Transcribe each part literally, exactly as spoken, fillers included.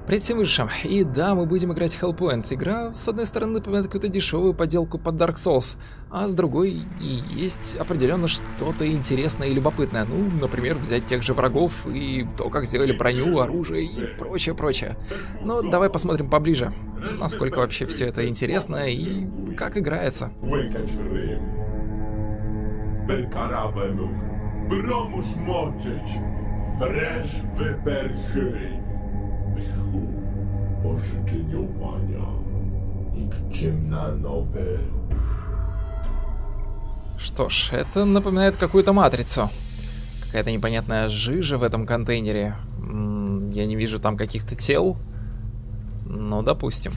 Привет всем высшим. И да, мы будем играть Hellpoint. Игра, с одной стороны, напоминает какую-то дешевую подделку под Dark Souls, а с другой и есть определенно что-то интересное и любопытное. Ну, например, взять тех же врагов и то, как сделали броню, оружие и прочее-прочее. Но давай посмотрим поближе, насколько вообще все это интересно и как играется. Что ж, это напоминает какую-то матрицу. Какая-то непонятная жижа в этом контейнере. М-м, я не вижу там каких-то тел. Ну, допустим.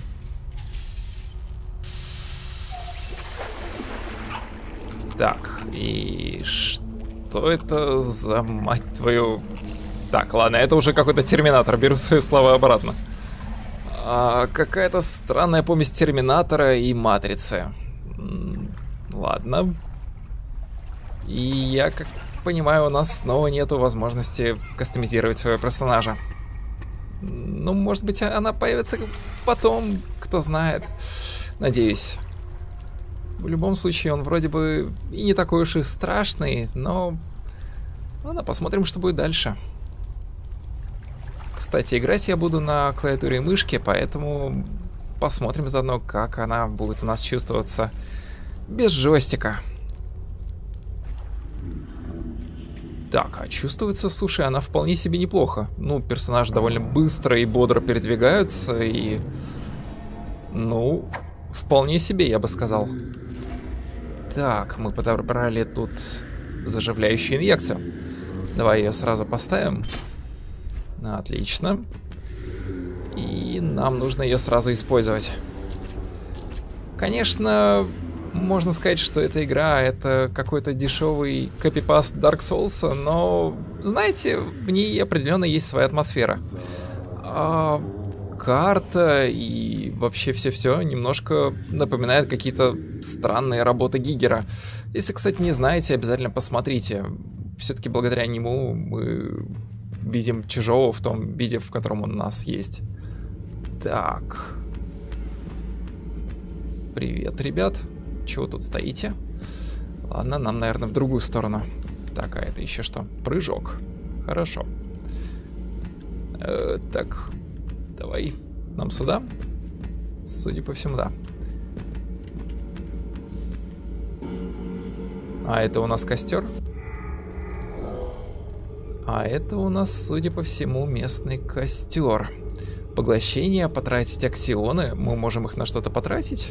Так, и что это за, мать твою... Так, ладно, это уже какой-то Терминатор, беру свои слова обратно. А, какая-то странная помесь Терминатора и Матрицы. М-м, ладно. И я, как понимаю, у нас снова нету возможности кастомизировать своего персонажа. Ну, может быть, она появится потом, кто знает. Надеюсь. В любом случае, он вроде бы и не такой уж и страшный, но... Ладно, посмотрим, что будет дальше. Кстати, играть я буду на клавиатуре и мышке, поэтому посмотрим заодно, как она будет у нас чувствоваться без джойстика. Так, а чувствуется, слушай, она вполне себе неплохо. Ну, персонажи довольно быстро и бодро передвигаются, и... Ну, вполне себе, я бы сказал. Так, мы подобрали тут заживляющую инъекцию. Давай ее сразу поставим. Отлично. И нам нужно ее сразу использовать. Конечно, можно сказать, что эта игра — это какой-то дешевый копипаст Dark Souls, но, знаете, в ней определенно есть своя атмосфера. А карта и вообще все-все немножко напоминает какие-то странные работы Гигера. Если, кстати, не знаете, обязательно посмотрите. Все-таки благодаря нему мы видим Чужого в том виде, в котором он у нас есть. Так. Привет, ребят. Чего тут стоите? Ладно, нам, наверное, в другую сторону. Так, а это еще что? Прыжок. Хорошо. Э, так, давай. Нам сюда? Судя по всему, да. А это у нас костер? А это у нас, судя по всему, местный костер. Поглощение, потратить аксионы. Мы можем их на что-то потратить?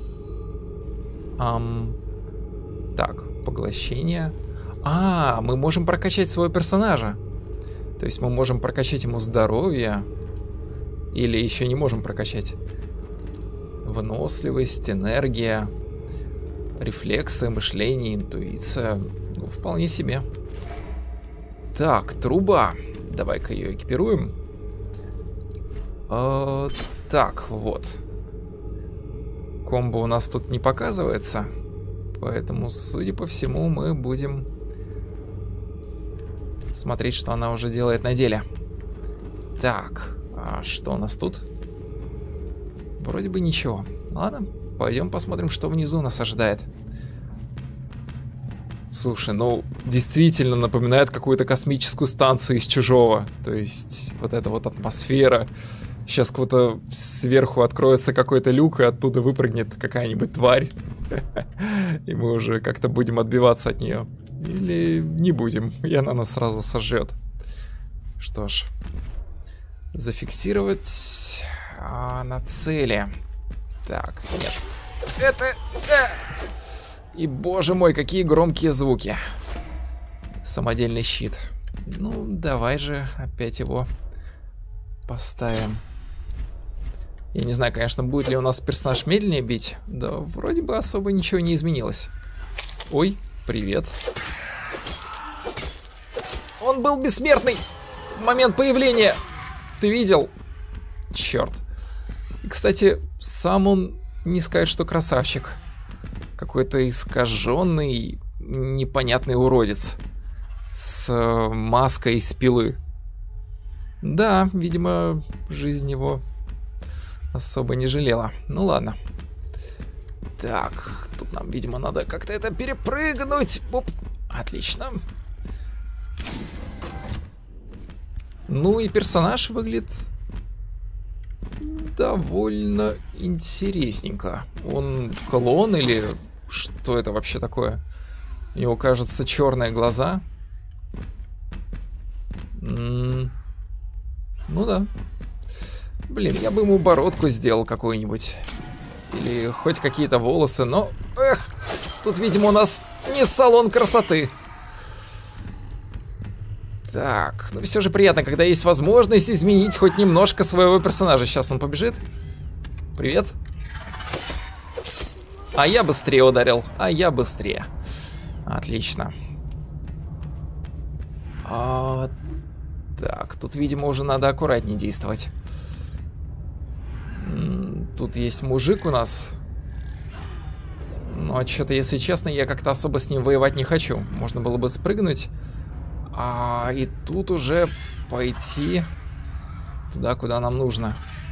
Ам... Так, поглощение. А, мы можем прокачать своего персонажа. То есть мы можем прокачать ему здоровье. Или еще не можем прокачать. Выносливость, энергия, рефлексы, мышление, интуиция. Ну, вполне себе. Так, труба. Давай-ка ее экипируем. Э, так, вот. Комбо у нас тут не показывается. Поэтому, судя по всему, мы будем смотреть, что она уже делает на деле. Так, а что у нас тут? Вроде бы ничего. Ладно, пойдем посмотрим, что внизу нас ожидает. Слушай, ну, действительно напоминает какую-то космическую станцию из Чужого. То есть, вот эта вот атмосфера. Сейчас кого-то сверху откроется какой-то люк, и оттуда выпрыгнет какая-нибудь тварь. И мы уже как-то будем отбиваться от нее. Или не будем, и она нас сразу сожжет. Что ж. Зафиксировать а, на цели. Так, нет. Это... И, боже мой, какие громкие звуки. Самодельный щит. Ну, давай же опять его поставим. Я не знаю, конечно, будет ли у нас персонаж медленнее бить. Да, вроде бы особо ничего не изменилось. Ой, привет. Он был бессмертный в момент появления. Ты видел? Черт. И, кстати, сам он не сказать, что красавчик. Какой-то искаженный, непонятный уродец. С маской из пилы. Да, видимо, жизнь его особо не жалела. Ну ладно. Так, тут нам, видимо, надо как-то это перепрыгнуть. Оп. Отлично. Ну и персонаж выглядит довольно интересненько. Он клон или что это вообще такое? У него, кажется, черные глаза. М-м- ну да. Блин, я бы ему бородку сделал какую-нибудь. Или хоть какие-то волосы, но... Эх, тут, видимо, у нас не салон красоты. Так, ну все же приятно, когда есть возможность изменить хоть немножко своего персонажа. Сейчас он побежит. Привет. А я быстрее ударил, а я быстрее. Отлично. А, так, тут, видимо, уже надо аккуратнее действовать. Тут есть мужик у нас. Но что-то, если честно, я как-то особо с ним воевать не хочу. Можно было бы спрыгнуть. А, и тут уже пойти туда, куда нам нужно.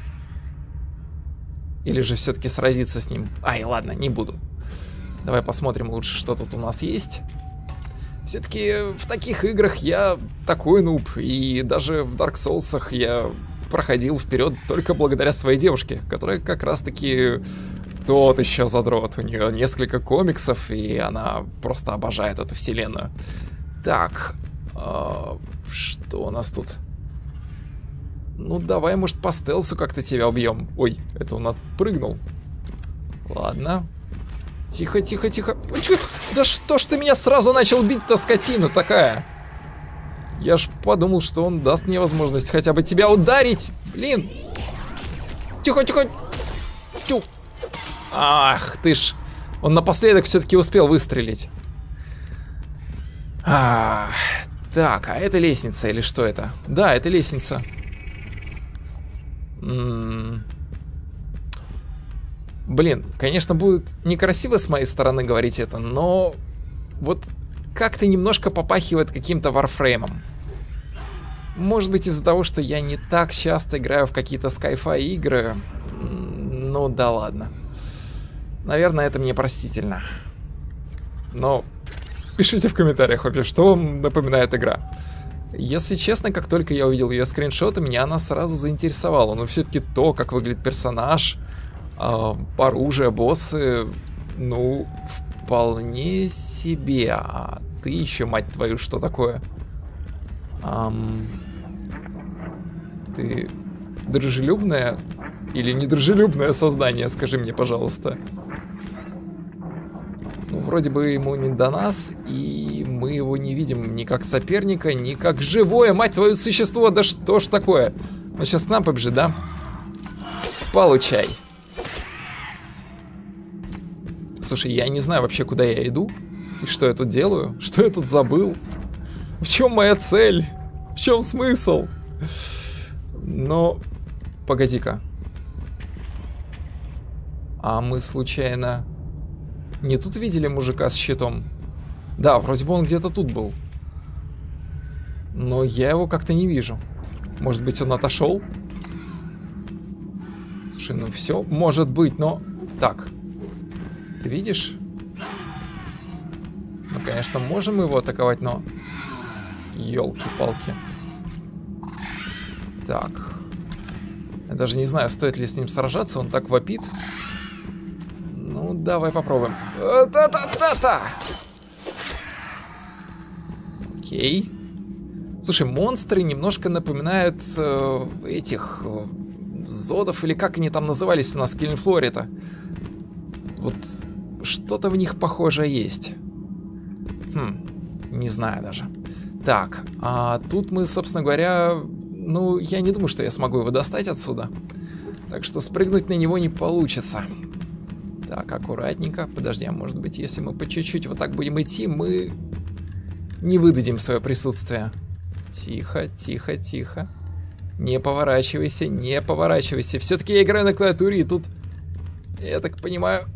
Или же все-таки сразиться с ним. Ай, ладно, не буду. Давай посмотрим лучше, что тут у нас есть. Все-таки в таких играх я такой нуб. И даже в Dark Souls'ах я проходил вперед только благодаря своей девушке, которая как раз-таки тот еще задрот. У нее несколько комиксов, и она просто обожает эту вселенную. Так, э, что у нас тут? Ну, давай, может, по стелсу как-то тебя убьем. Ой, это он отпрыгнул. Ладно. Тихо, тихо, тихо. Ой, чё? Да что ж ты меня сразу начал бить-то, скотина такая? Я ж подумал, что он даст мне возможность хотя бы тебя ударить. Блин. Тихо, тихо. Тю. Ах, ты ж. Он напоследок все-таки успел выстрелить. А, так, а это лестница или что это? Да, это лестница. М-м. Блин, конечно, будет некрасиво с моей стороны говорить это, но вот как-то немножко попахивает каким-то варфреймом. Может быть, из-за того, что я не так часто играю в какие-то Sci-Fi игры. Ну да ладно. Наверное, это мне простительно. Но пишите в комментариях вообще, что вам напоминает игра. Если честно, как только я увидел ее скриншоты, меня она сразу заинтересовала. Но все-таки то, как выглядит персонаж, э, оружие, боссы, ну, вполне себе. А ты еще, мать твою, что такое? Ам... Ты дружелюбное или недружелюбное создание, скажи мне, пожалуйста. Ну, вроде бы ему не до нас, и мы его не видим ни как соперника, ни как живое, мать твою, существо. Да что ж такое? Он сейчас к нам побежит, да? Получай. Слушай, я не знаю вообще, куда я иду и что я тут делаю, что я тут забыл. В чем моя цель? В чем смысл? Но погоди-ка. А мы случайно не тут видели мужика с щитом? Да, вроде бы он где-то тут был. Но я его как-то не вижу. Может быть, он отошел? Слушай, ну все, может быть, но... Так, ты видишь? Мы, конечно, можем его атаковать, но... Ёлки-палки. Так. Я даже не знаю, стоит ли с ним сражаться, он так вопит. Ну, давай попробуем. Та-та-та-та! Окей. Слушай, монстры немножко напоминают э, этих э, зодов, или как они там назывались у нас в Killing Floor-то. Вот что-то в них похожее есть. Хм, не знаю даже. Так, а тут мы, собственно говоря, ну, я не думаю, что я смогу его достать отсюда. Так что спрыгнуть на него не получится. Так, аккуратненько. Подожди, а может быть, если мы по чуть-чуть вот так будем идти, мы не выдадим свое присутствие. Тихо, тихо, тихо. Не поворачивайся, не поворачивайся. Все-таки я играю на клавиатуре, и тут, я так понимаю...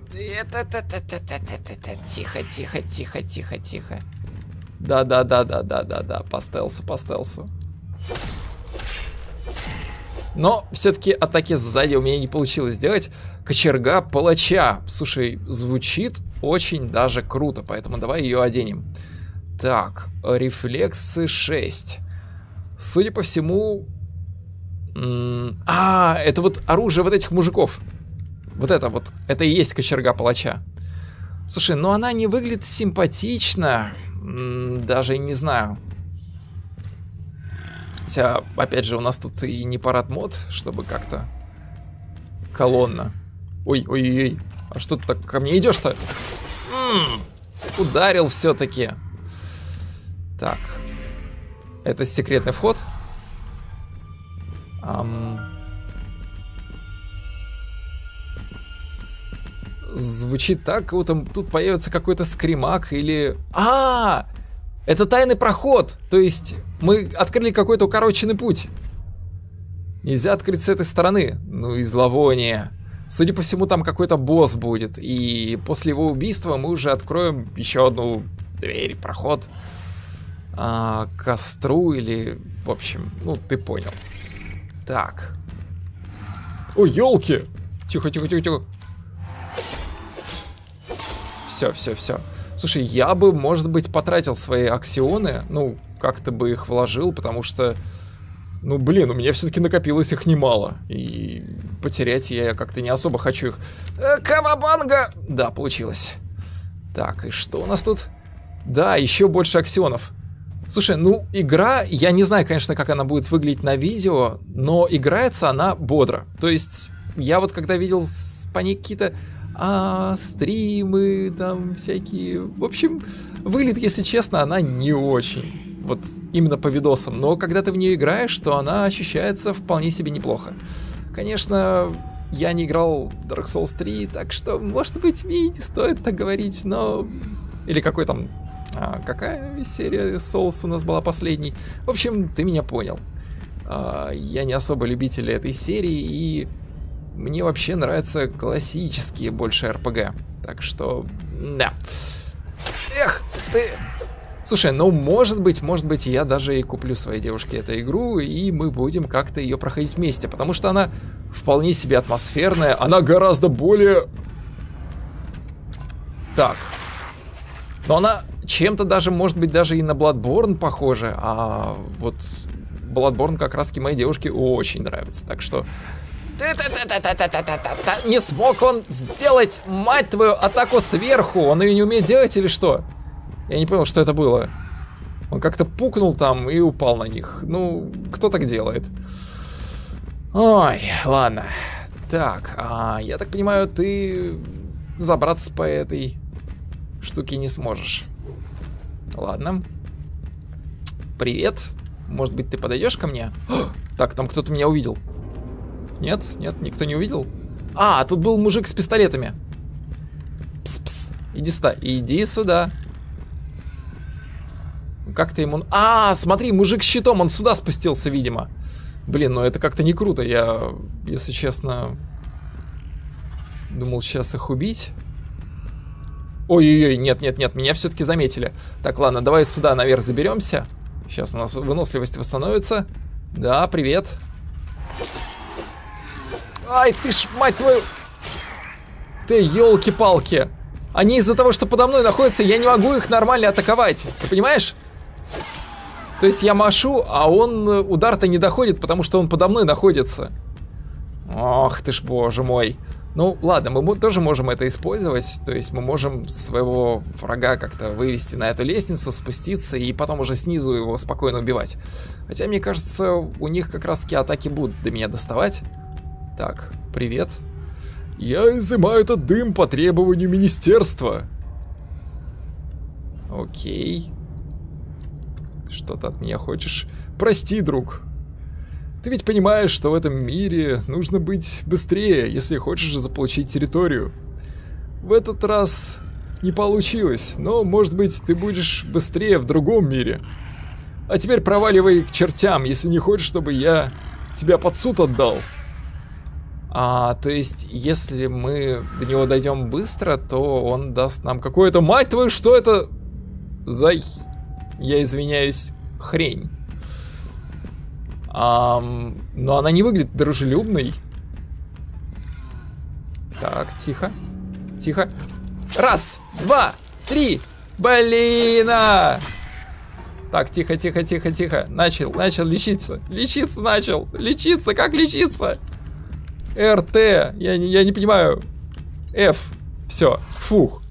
Тихо, тихо, тихо, тихо, тихо. Да-да-да-да-да-да-да, по стелсу, по стелсу. Но все-таки атаки сзади у меня не получилось сделать. Кочерга палача. Слушай, звучит очень даже круто, поэтому давай ее оденем. Так, рефлексы шесть. Судя по всему... А, это вот оружие вот этих мужиков. Вот это вот, это и есть кочерга палача. Слушай, ну она не выглядит симпатично. Даже не знаю. Хотя, опять же, у нас тут и не парад мод, чтобы как-то... Колонна. Ой-ой-ой. А что ты так ко мне идешь-то? Ударил все-таки. Так. Это секретный вход. Ам... Звучит так, как будто тут появится какой-то скримак или... А, это тайный проход. То есть мы открыли какой-то укороченный путь. Нельзя открыть с этой стороны. Ну и зловоние. Судя по всему, там какой-то босс будет. И после его убийства мы уже откроем еще одну дверь, проход. А, к костру или... В общем, ну ты понял. Так. О, елки! Тихо, тихо, тихо, тихо. Все, все, все. Слушай, я бы, может быть, потратил свои аксионы. Ну, как-то бы их вложил, потому что... Ну, блин, у меня все-таки накопилось их немало. И потерять я как-то не особо хочу их. Э, Кавабанга! Да, получилось. Так, и что у нас тут? Да, еще больше аксионов. Слушай, ну, игра, я не знаю, конечно, как она будет выглядеть на видео, но играется она бодро. То есть, я вот когда видел по ней какие-то а, стримы, там, всякие... В общем, выглядит, если честно, она не очень. Вот именно по видосам. Но когда ты в нее играешь, то она ощущается вполне себе неплохо. Конечно, я не играл в Dark Souls три, так что, может быть, мне не стоит так говорить, но... Или какой там... А, какая серия Souls у нас была последней? В общем, ты меня понял. А, я не особо любитель этой серии, и мне вообще нравятся классические больше эр пи джи. Так что, да. Эх, ты... Слушай, ну может быть, может быть, я даже и куплю своей девушке эту игру, и мы будем как-то ее проходить вместе, потому что она вполне себе атмосферная, она гораздо более... Так. Но она чем-то даже, может быть, даже и на Bloodborne похожа, а вот Bloodborne как раз-таки моей девушке очень нравится, так что... Не смог он сделать, мать твою, атаку сверху, он ее не умеет делать или что? Я не понял, что это было. Он как-то пукнул там и упал на них. Ну, кто так делает? Ой, ладно. Так, а, я так понимаю, ты забраться по этой штуке не сможешь. Ладно. Привет. Может быть, ты подойдешь ко мне? О, так, там кто-то меня увидел. Нет, нет, никто не увидел. А, тут был мужик с пистолетами. Пс-пс. Иди сюда, иди сюда. Как-то ему... А, смотри, мужик с щитом, он сюда спустился, видимо. Блин, ну это как-то не круто. Я, если честно, думал сейчас их убить. Ой-ой-ой, нет-нет-нет, меня все-таки заметили. Так, ладно, давай сюда наверх заберемся. Сейчас у нас выносливость восстановится. Да, привет. Ай, ты ж, мать твою... Ты, елки-палки. Они из-за того, что подо мной находятся, я не могу их нормально атаковать. Ты понимаешь? То есть я машу, а он удар-то не доходит, потому что он подо мной находится. Ох ты ж, боже мой. Ну, ладно, мы тоже можем это использовать. То есть мы можем своего врага как-то вывести на эту лестницу, спуститься и потом уже снизу его спокойно убивать. Хотя, мне кажется, у них как раз-таки атаки будут до меня доставать. Так, привет. Я изымаю этот дым по требованию министерства. Окей. Что ты от меня хочешь? Прости, друг. Ты ведь понимаешь, что в этом мире нужно быть быстрее, если хочешь заполучить территорию. В этот раз не получилось, но, может быть, ты будешь быстрее в другом мире. А теперь проваливай к чертям, если не хочешь, чтобы я тебя под суд отдал. А, то есть, если мы до него дойдем быстро, то он даст нам какое-то... Мать твою, что это за... Я извиняюсь, хрень. Ам, но она не выглядит дружелюбной. Так, тихо. Тихо. Раз, два, три. Блин! А! Так, тихо, тихо, тихо, тихо. Начал, начал лечиться. Лечиться начал. Лечиться, как лечиться? эр тэ. Я не, я не понимаю. F. Все. Фух.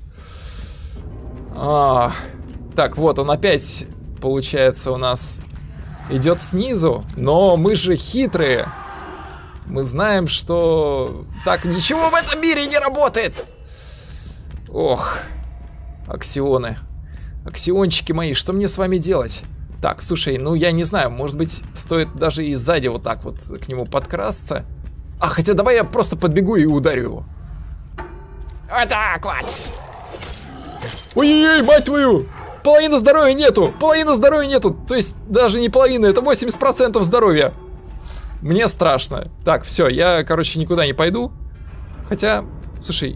А, так, вот он опять, получается, у нас идет снизу. Но мы же хитрые. Мы знаем, что так ничего в этом мире не работает. Ох. Аксионы. Аксиончики мои, что мне с вами делать? Так, слушай, ну я не знаю, может быть, стоит даже и сзади вот так вот к нему подкрасться. А, хотя давай я просто подбегу и ударю его. Вот так вот. Ой-ой-ой, мать твою! Половины здоровья нету! Половины здоровья нету! То есть даже не половина, это восемьдесят процентов здоровья. Мне страшно. Так, все, я, короче, никуда не пойду. Хотя, слушай,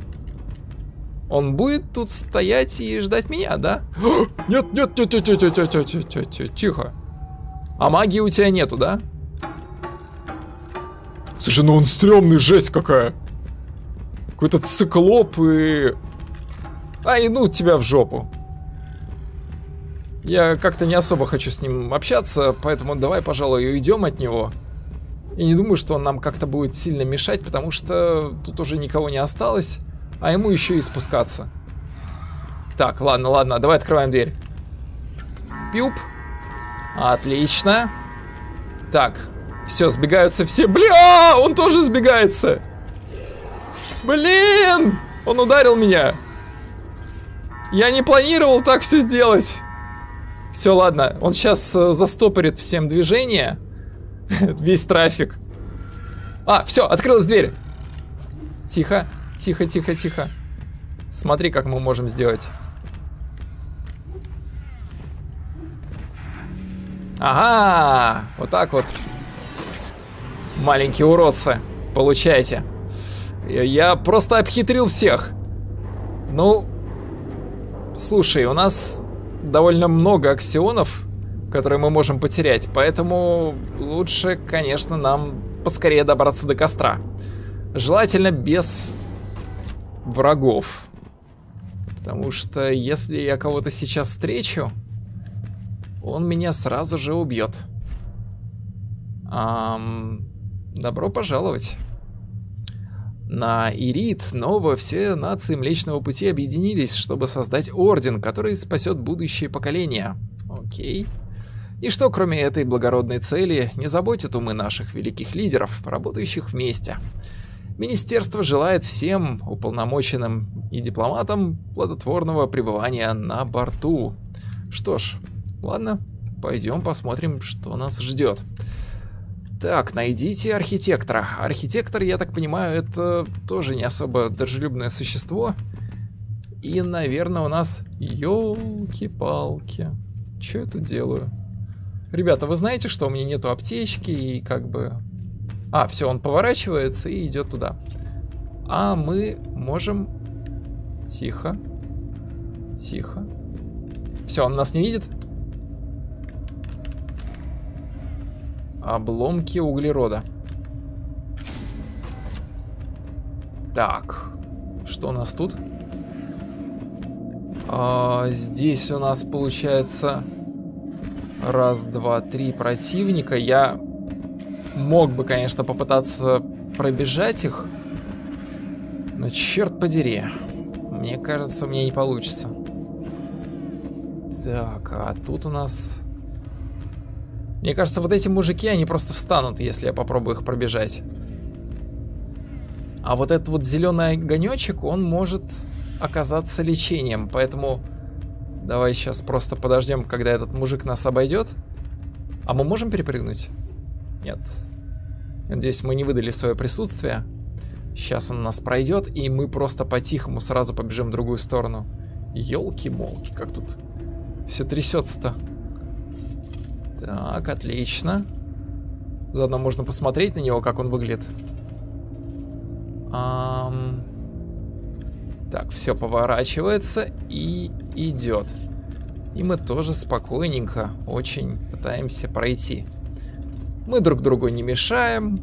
он будет тут стоять и ждать меня, да? Нет, нет, нет, нет, нет, нет, нет, нет, нет, нет, тихо. А магии у тебя нету, да? Слушай, ну он стрёмный, жесть какая. Какой-то циклоп и... Ай, ну тебя в жопу. Я как-то не особо хочу с ним общаться, поэтому давай, пожалуй, уйдем от него. Я не думаю, что он нам как-то будет сильно мешать, потому что тут уже никого не осталось, а ему еще и спускаться. Так, ладно, ладно, давай открываем дверь. Пиуп. Отлично. Так, все, сбегаются все. Бля, он тоже сбегается. Блин, он ударил меня. Я не планировал так все сделать. Все, ладно, он сейчас э, застопорит всем движение. Весь трафик. А, все, открылась дверь. Тихо, тихо, тихо, тихо. Смотри, как мы можем сделать. Ага, вот так вот. Маленькие уродцы, получайте. Я просто обхитрил всех. Ну, слушай, у нас довольно много аксионов, которые мы можем потерять, поэтому лучше, конечно, нам поскорее добраться до костра. Желательно без врагов. Потому что если я кого-то сейчас встречу, он меня сразу же убьет. Ам, добро пожаловать. На Ирит Нова все нации Млечного Пути объединились, чтобы создать орден, который спасет будущее поколения. Окей. И что, кроме этой благородной цели, не заботит умы наших великих лидеров, работающих вместе. Министерство желает всем уполномоченным и дипломатам плодотворного пребывания на борту. Что ж, ладно, пойдем посмотрим, что нас ждет. Так, найдите архитектора. Архитектор, я так понимаю, это тоже не особо дружелюбное существо. И, наверное, у нас... Ёлки-палки. Чё я тут делаю? Ребята, вы знаете, что у меня нету аптечки и как бы... А, все, он поворачивается и идет туда. А мы можем... Тихо. Тихо. Все, он нас не видит? Обломки углерода. Так, что у нас тут? А, здесь у нас получается раз, два, три противника. Я мог бы, конечно, попытаться пробежать их, но черт подери, мне кажется, у меня не получится. Так, а тут у нас... Мне кажется, вот эти мужики, они просто встанут, если я попробую их пробежать. А вот этот вот зеленый огонечек, он может оказаться лечением. Поэтому давай сейчас просто подождем, когда этот мужик нас обойдет. А мы можем перепрыгнуть? Нет. Надеюсь, мы не выдали свое присутствие. Сейчас он нас пройдет, и мы просто по-тихому сразу побежим в другую сторону. Ёлки-молки, как тут все трясется-то. Так, отлично. Заодно можно посмотреть на него, как он выглядит. Ам... Так, все поворачивается и идет. И мы тоже спокойненько очень пытаемся пройти. Мы друг другу не мешаем.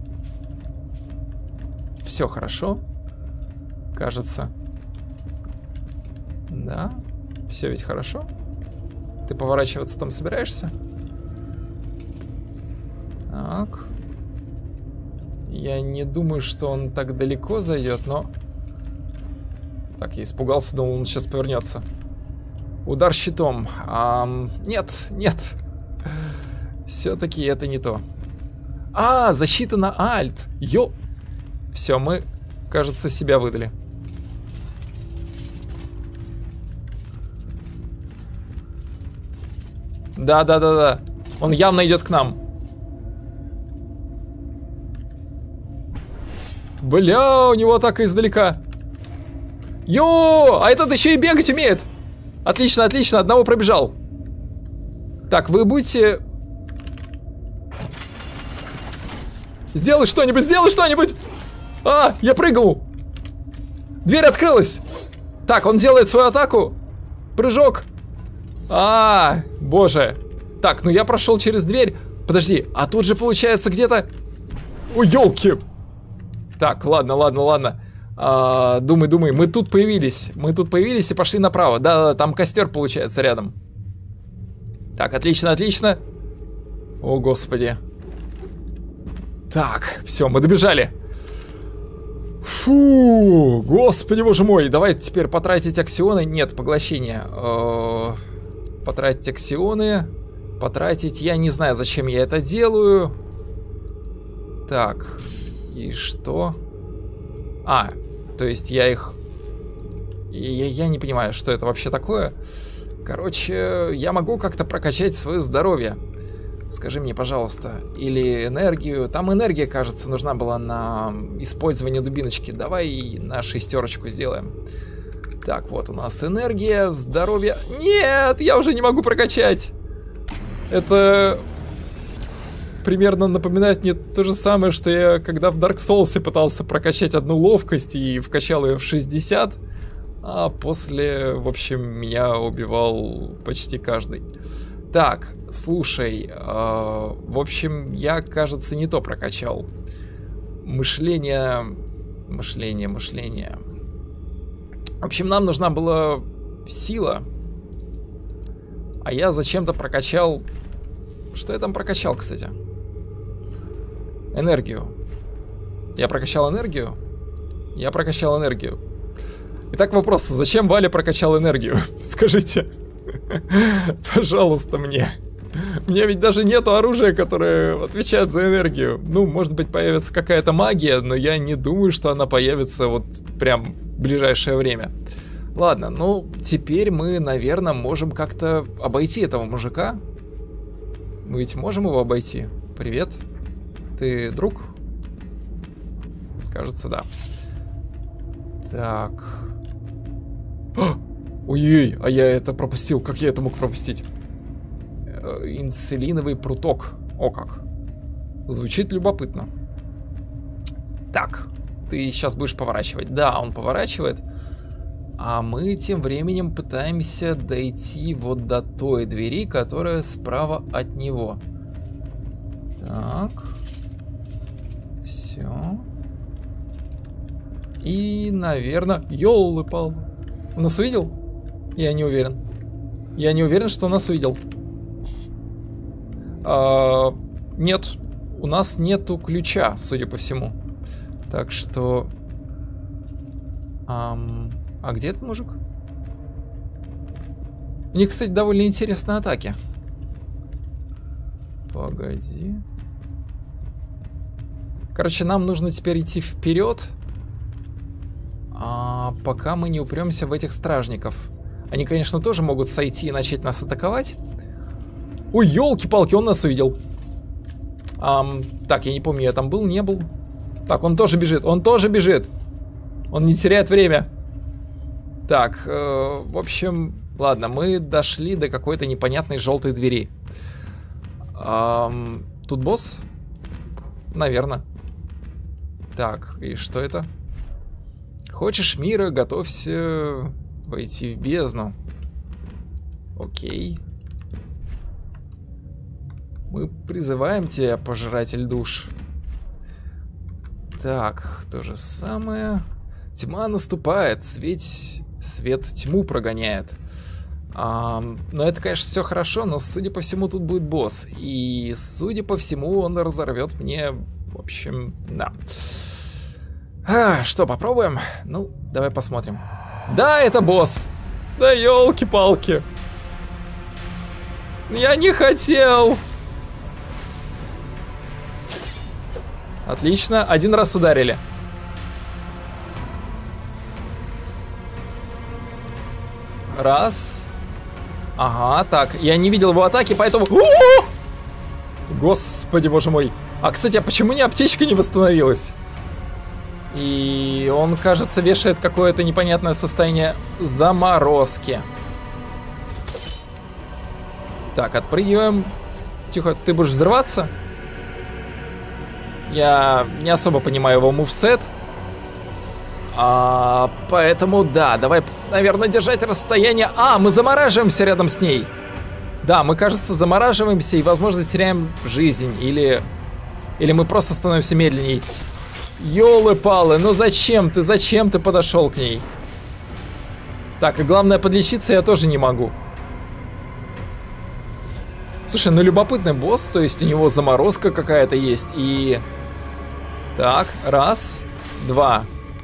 Все хорошо. Кажется. Да. Все ведь хорошо. Ты поворачиваться там собираешься? Так. Я не думаю, что он так далеко зайдет, но... Так, я испугался, думал, он сейчас повернется. Удар щитом. Ам... Нет, нет. Все-таки это не то. А, защита на альт. Ё... Все, мы, кажется, себя выдали. Да, да, да, да. Он явно идет к нам. Бля, у него атака издалека. Йо, а этот еще и бегать умеет. Отлично, отлично, одного пробежал. Так, вы будете... Сделай что-нибудь, сделай что-нибудь. А, я прыгал. Дверь открылась. Так, он делает свою атаку. Прыжок. А, боже. Так, ну я прошел через дверь. Подожди, а тут же получается где-то... Ой, елки. Так, ладно, ладно, ладно. А, думай, думай, мы тут появились. Мы тут появились и пошли направо. Да-да, там костер получается рядом. Так, отлично, отлично. О, господи. Так, все, мы добежали. Фу, господи, боже мой. Давайте теперь потратить аксионы. Нет, поглощение. Э-э- потратить аксионы. Потратить, я не знаю, зачем я это делаю. Так, и что? А, то есть я их... Я, я не понимаю, что это вообще такое. Короче, я могу как-то прокачать свое здоровье. Скажи мне, пожалуйста. Или энергию. Там энергия, кажется, нужна была на использование дубиночки. Давай на шестерочку сделаем. Так, вот у нас энергия, здоровье. Нет, я уже не могу прокачать. Это примерно напоминает мне то же самое, что я когда в Dark Souls пытался прокачать одну ловкость и вкачал ее в шестьдесят. А после, в общем, меня убивал почти каждый. Так, слушай, э, в общем, я, кажется, не то прокачал. Мышление, мышление, мышление. В общем, нам нужна была сила. А я зачем-то прокачал... Что я там прокачал, кстати? Энергию. Я прокачал энергию? Я прокачал энергию. Итак, вопрос, зачем Валя прокачал энергию? Скажите. Пожалуйста, мне. У меня ведь даже нету оружия, которое отвечает за энергию. Ну, может быть, появится какая-то магия, но я не думаю, что она появится вот прям в ближайшее время. Ладно, ну, теперь мы, наверное, можем как-то обойти этого мужика. Мы ведь можем его обойти? Привет. Ты друг? Кажется, да. Так. Ой-ой, а я это пропустил. Как я это мог пропустить? Инсулиновый пруток. О как. Звучит любопытно. Так, ты сейчас будешь поворачивать. Да, он поворачивает. А мы тем временем пытаемся дойти вот до той двери, которая справа от него. Так. Все. И, наверное... Ёлы-палы. Он нас увидел? Я не уверен. Я не уверен, что он нас увидел. А, нет. У нас нету ключа, судя по всему. Так что... Ам... А где этот мужик? У них, кстати, довольно интересные атаки. Погоди. Короче, нам нужно теперь идти вперед, а пока мы не упремся в этих стражников. Они, конечно, тоже могут сойти и начать нас атаковать. Ой, елки-палки, он нас увидел. Ам, так, я не помню, я там был, не был. Так, он тоже бежит, он тоже бежит. Он не теряет время. Так, э, в общем, ладно, мы дошли до какой-то непонятной желтой двери. Эм, тут босс? Наверное. Так, и что это? Хочешь мира, готовься войти в бездну. Окей. Мы призываем тебя, пожиратель душ. Так, то же самое. Тьма наступает, свет, свет тьму прогоняет. А, ну, это, конечно, все хорошо, но, судя по всему, тут будет босс. И, судя по всему, он разорвет мне... В общем, да. А, что, попробуем? Ну, давай посмотрим. Да, это босс! Да елки-палки! Я не хотел! Отлично, один раз ударили. Раз. Ага, так, я не видел его атаки, поэтому... О-о-о! Господи, боже мой. А, кстати, а почему ни аптечка не восстановилась? И он, кажется, вешает какое-то непонятное состояние заморозки. Так, отпрыгиваем. Тихо, ты будешь взрываться? Я не особо понимаю его мувсет. А, поэтому, да, давай, наверное, держать расстояние. А, мы замораживаемся рядом с ней. Да, мы, кажется, замораживаемся и, возможно, теряем жизнь. Или, или мы просто становимся медленней. Ёлы-палы, ну зачем ты, зачем ты подошел к ней? Так, и главное, подлечиться я тоже не могу. Слушай, ну любопытный босс, то есть у него заморозка какая-то есть. И... Так, раз, два.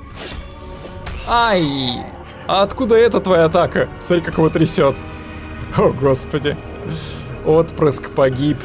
Ай! А откуда эта твоя атака? Смотри, как его трясет. О, господи. Отпрыск погиб.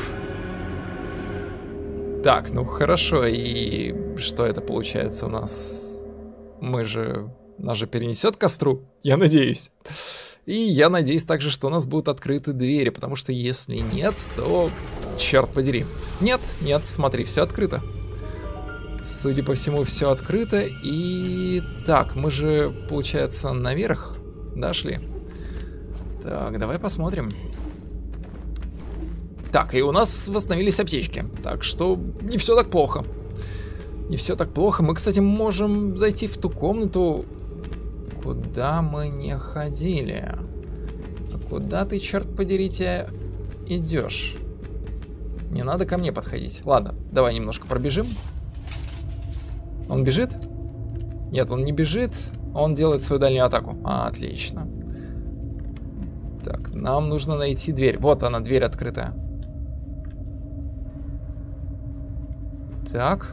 Так, ну хорошо. И что это получается у нас? Мы же... Нас же перенесет к костру, я надеюсь. И я надеюсь также, что у нас будут открыты двери, потому что если нет, то... Черт подери. Нет, нет, смотри, все открыто. Судя по всему, все открыто. И... Так, мы же, получается, наверх дошли. Так, давай посмотрим. Так, и у нас восстановились аптечки. Так что не все так плохо. Не все так плохо. Мы, кстати, можем зайти в ту комнату, куда мы не ходили. А куда ты, черт подери, идешь? Не надо ко мне подходить. Ладно, давай немножко пробежим. Он бежит? Нет, он не бежит. Он делает свою дальнюю атаку. А, отлично. Так, нам нужно найти дверь. Вот она, дверь открытая. Так.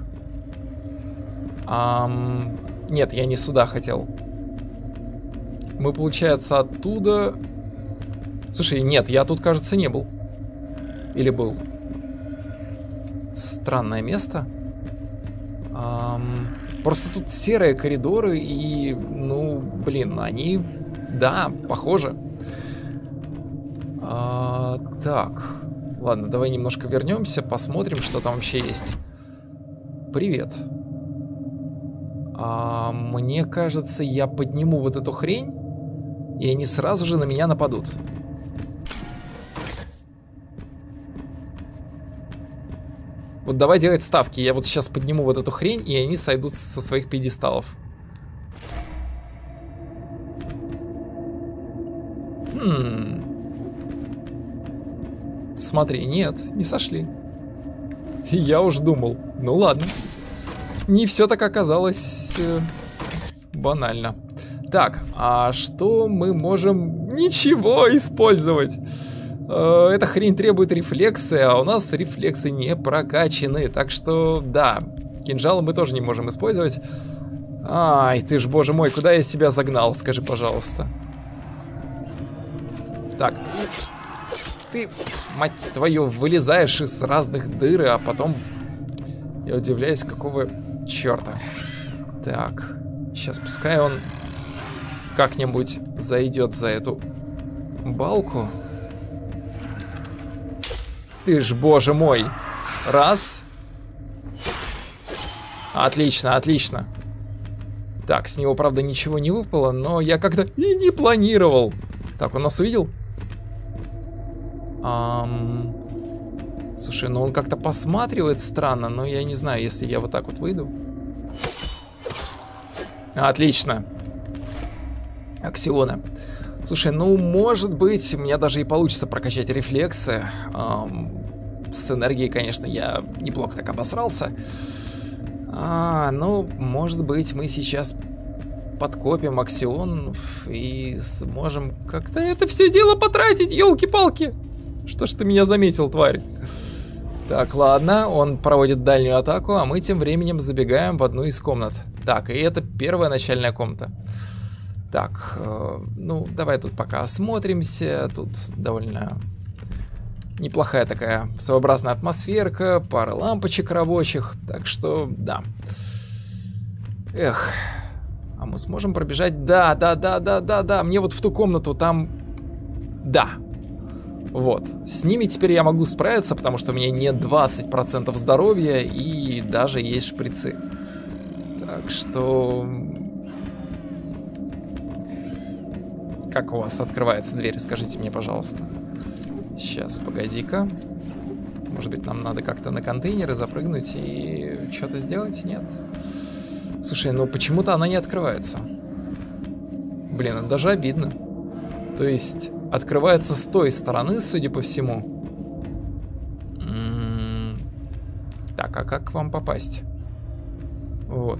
Ам... Нет, я не сюда хотел. Мы, получается, оттуда... Слушай, нет, я тут, кажется, не был. Или был? Странное место. Ам... Просто тут серые коридоры и, ну, блин, они, да, похожи. А, так, ладно, давай немножко вернемся, посмотрим, что там вообще есть. Привет. А, мне кажется, я подниму вот эту хрень, и они сразу же на меня нападут. Вот давай делать ставки. Я вот сейчас подниму вот эту хрень, и они сойдут со своих пьедесталов. Хм. Смотри, нет, не сошли. Я уж думал. Ну ладно. Не все так оказалось э, банально. Так, а что мы можем... Ничего использовать. Эта хрень требует рефлексы, а у нас рефлексы не прокачаны. Так что, да, кинжалы мы тоже не можем использовать. Ай, ты ж, боже мой, куда я себя загнал, скажи, пожалуйста. Так, ты, мать твою, вылезаешь из разных дыр, а потом я удивляюсь, какого черта. Так, сейчас пускай он как-нибудь зайдет за эту балку. Ты ж, боже мой. Раз. Отлично, отлично. Так, с него, правда, ничего не выпало, но я как-то и не планировал. Так, он нас увидел? Ам... Слушай, ну он как-то посматривает странно, но я не знаю, если я вот так вот выйду. Отлично. Аксионы. Слушай, ну, может быть, у меня даже и получится прокачать рефлексы. Эм, с энергией, конечно, я неплохо так обосрался. А, ну, может быть, мы сейчас подкопим аксион и сможем как-то это все дело потратить, елки-палки. Что ж ты меня заметил, тварь? Так, ладно, он проводит дальнюю атаку, а мы тем временем забегаем в одну из комнат. Так, и это первая начальная комната. Так, э, ну, давай тут пока осмотримся. Тут довольно неплохая такая своеобразная атмосферка, пара лампочек рабочих. Так что, да. Эх, а мы сможем пробежать? Да, да, да, да, да, да. Мне вот в ту комнату там... Да. Вот. С ними теперь я могу справиться, потому что у меня не двадцать процентов здоровья и даже есть шприцы. Так что... Как у вас открывается дверь? Скажите мне, пожалуйста. Сейчас, погоди-ка. Может быть, нам надо как-то на контейнеры запрыгнуть и что-то сделать? Нет? Слушай, ну почему-то она не открывается. Блин, это даже обидно. То есть, открывается с той стороны, судя по всему. М-м-м. Так, а как к вам попасть? Вот.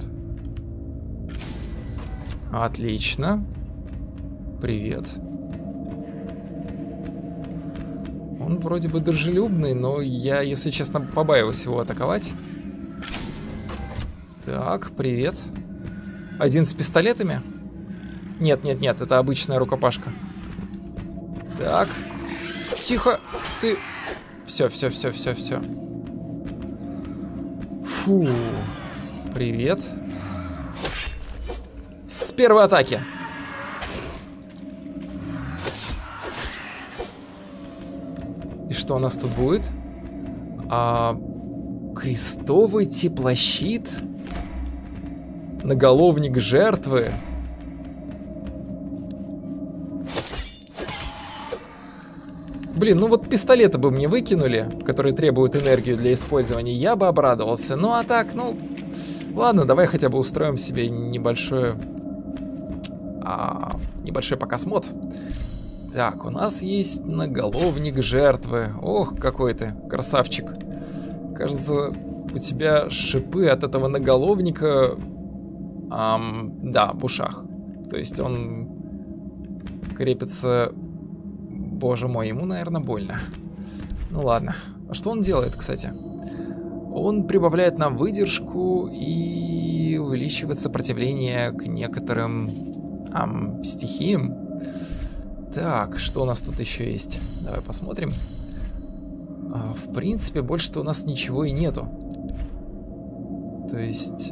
Отлично. Привет. Он вроде бы дружелюбный, но я, если честно, побаиваюсь его атаковать. Так, привет. Один с пистолетами? Нет, нет, нет, это обычная рукопашка. Так. Тихо, ты... Все, все, все, все, все. Фу. Привет. С первой атаки. И что у нас тут будет? А, крестовый теплощит? Наголовник жертвы? Блин, ну вот пистолеты бы мне выкинули, которые требуют энергию для использования, я бы обрадовался. Ну а так, ну... Ладно, давай хотя бы устроим себе небольшой... А, небольшой показ мод. Так, у нас есть наголовник жертвы. Ох, какой ты красавчик. Кажется, у тебя шипы от этого наголовника... Ам, да, в ушах. То есть он крепится... Боже мой, ему, наверное, больно. Ну ладно. А что он делает, кстати? Он прибавляет нам выдержку и увеличивает сопротивление к некоторым ам, стихиям. Так, что у нас тут еще есть? Давай посмотрим. А, в принципе, больше-то у нас ничего и нету. То есть...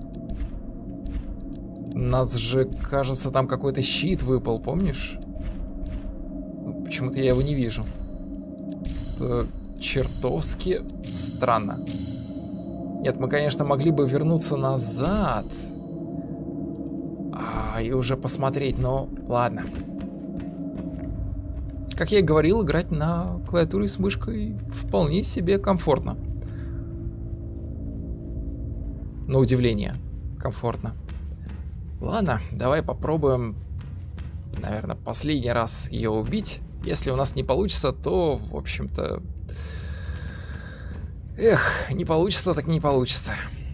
У нас же, кажется, там какой-то щит выпал, помнишь? Почему-то я его не вижу. Это чертовски странно. Нет, мы, конечно, могли бы вернуться назад. А, и уже посмотреть, но ладно. Как я и говорил, играть на клавиатуре с мышкой вполне себе комфортно. На удивление, комфортно. Ладно, давай попробуем, наверное, последний раз ее убить. Если у нас не получится, то, в общем-то... Эх, не получится, так не получится.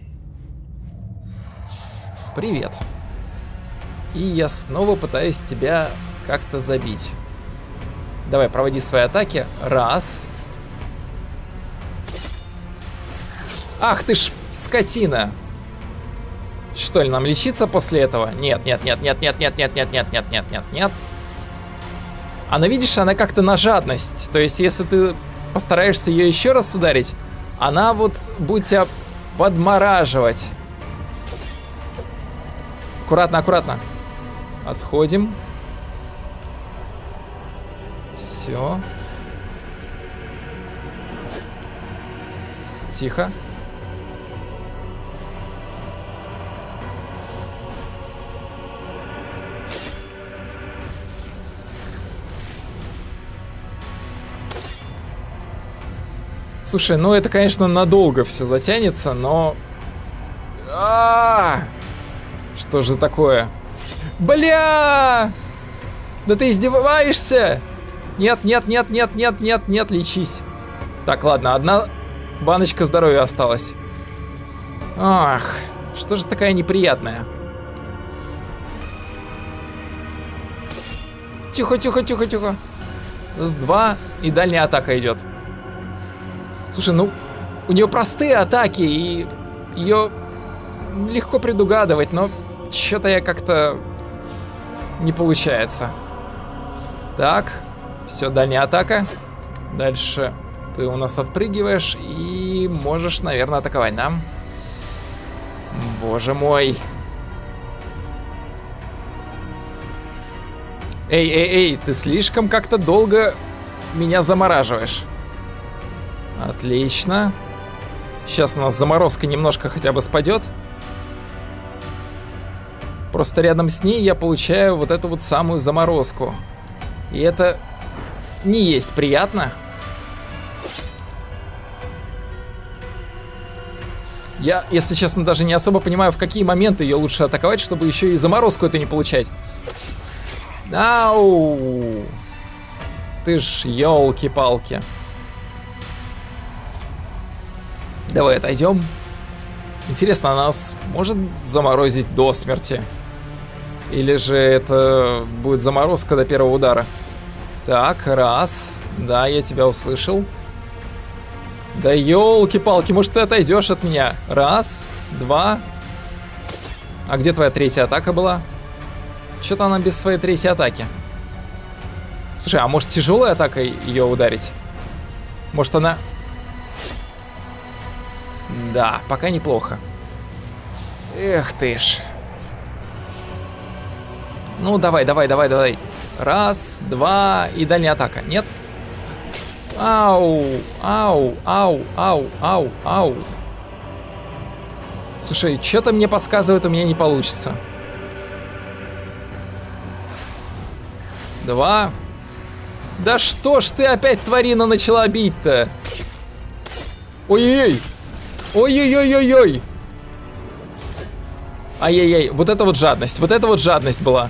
Привет. И я снова пытаюсь тебя как-то забить. Давай, проводи свои атаки. Раз. Ах ты ж, скотина. Что ли, нам лечиться после этого? Нет, нет, нет, нет, нет, нет, нет, нет, нет, нет, нет, нет, нет. Она, видишь, она как-то на жадность. То есть, если ты постараешься ее еще раз ударить, она вот будет тебя подмораживать. Аккуратно, аккуратно. Отходим. Все. Тихо. Слушай, ну это, конечно, надолго все затянется, но... А-а-а! Что же такое? Бля! Да ты издеваешься? Нет, нет, нет, нет, нет, нет, нет, лечись. Так, ладно, одна баночка здоровья осталась. Ах, что же такая неприятная? Тихо, тихо, тихо, тихо. С два и дальняя атака идет. Слушай, ну, у нее простые атаки, и ее легко предугадывать, но что-то я как-то не получается. Так, все, дальняя атака. Дальше ты у нас отпрыгиваешь и можешь, наверное, атаковать, да? Боже мой. Эй, эй, эй, ты слишком как-то долго меня замораживаешь. Отлично. Сейчас у нас заморозка немножко хотя бы спадет. Просто рядом с ней я получаю вот эту вот самую заморозку. И это не есть приятно. Я, если честно, даже не особо понимаю, в какие моменты ее лучше атаковать, чтобы еще и заморозку эту не получать. Ау! Ты ж елки-палки. Давай отойдем. Интересно, она нас может заморозить до смерти? Или же это будет заморозка до первого удара? Так, раз. Да, я тебя услышал. Да елки-палки, может ты отойдешь от меня? Раз, два. А где твоя третья атака была? Что-то она без своей третьей атаки. Слушай, а может тяжелой атакой ее ударить? Может она... Да, пока неплохо. Эх ты ж. Ну, давай, давай, давай, давай. Раз, два и дальняя атака. Нет? Ау, ау, ау, ау, ау, ау. Слушай, что-то мне подсказывает, у меня не получится. Два. Да что ж ты опять, тварина, начала бить-то? Ой-ой-ой. Ой-ой-ой-ой-ой. Ай-яй-яй, вот это вот жадность, вот это вот жадность была.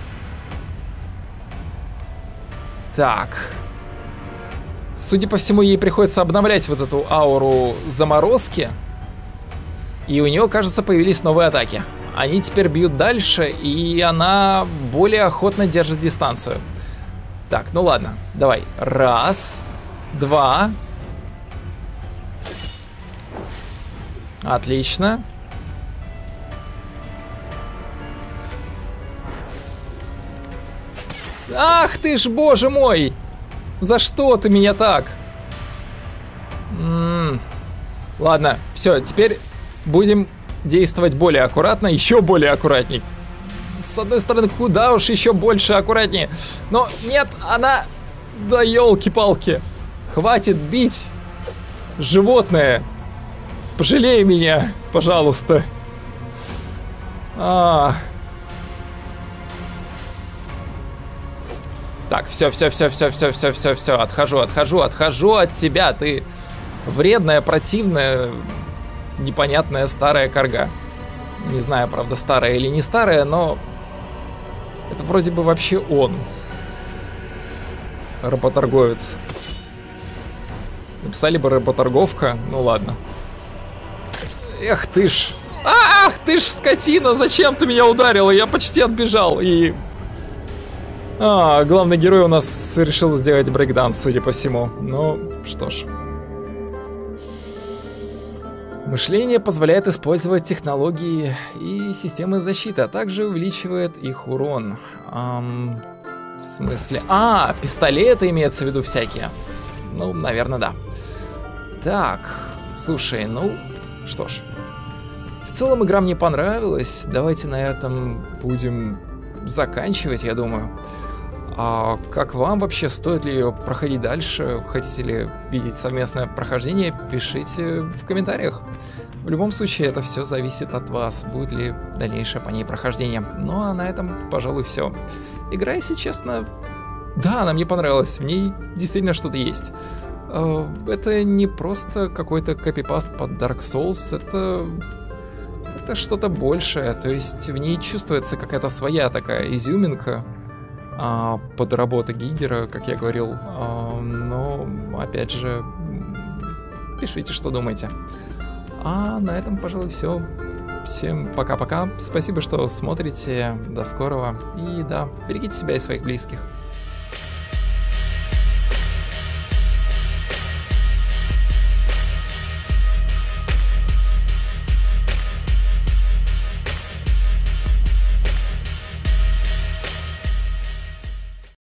Так. Судя по всему, ей приходится обновлять вот эту ауру заморозки. И у нее, кажется, появились новые атаки. Они теперь бьют дальше, и она более охотно держит дистанцию. Так, ну ладно, давай. Раз, два. Отлично. Ах ты ж, боже мой! За что ты меня так? М-м-м. Ладно, все, теперь будем действовать более аккуратно, еще более аккуратней. С одной стороны, куда уж еще больше аккуратнее. Но нет, она... Да елки-палки. Хватит бить. Животное. Пожалей меня, пожалуйста. А. Так, все, все, все, все, все, все, все, все. Отхожу, отхожу, отхожу от тебя. Ты вредная, противная, непонятная старая карга. Не знаю, правда, старая или не старая, но это вроде бы вообще он. Работорговец. Написали бы работорговка, ну ладно. Эх ты ж. Ах ты ж, скотина, зачем ты меня ударила? Я почти отбежал и... А, главный герой у нас решил сделать брейкданс, судя по всему. Ну, что ж. Мышление позволяет использовать технологии и системы защиты, а также увеличивает их урон. Эм, в смысле... А, пистолеты имеется в виду всякие. Ну, наверное, да. Так, слушай, ну, что ж. В целом игра мне понравилась. Давайте на этом будем заканчивать, я думаю. А как вам вообще? Стоит ли ее проходить дальше? Хотите ли видеть совместное прохождение? Пишите в комментариях. В любом случае, это все зависит от вас, будет ли дальнейшее по ней прохождение. Ну а на этом, пожалуй, все. Игра, если честно, да, она мне понравилась. В ней действительно что-то есть. Это не просто какой-то копипаст под Dark Souls, это... это что-то большее. То есть в ней чувствуется какая-то своя такая изюминка. А, подработа Гигера, как я говорил, а, но, опять же, пишите, что думаете. А на этом, пожалуй, все. Всем пока-пока. Спасибо, что смотрите. До скорого. И да, берегите себя и своих близких.